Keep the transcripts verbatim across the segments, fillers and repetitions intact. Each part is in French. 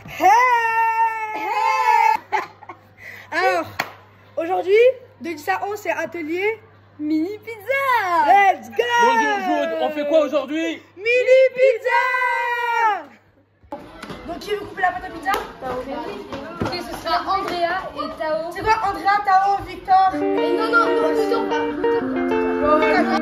Hey, hey. Alors, aujourd'hui, de dix à onze, c'est atelier mini pizza. Let's go. Bonjour Jude, on fait quoi aujourd'hui? Mini pizza. Donc qui veut couper la pâte à pizza? Ok, ce sera Andrea et Tao. C'est quoi Andrea, Tao, Victor? Et non, non, non, Victor pas. Voilà.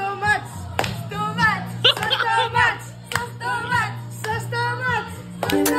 Sauce tomate, sauce tomate, sauce tomate, sauce tomate.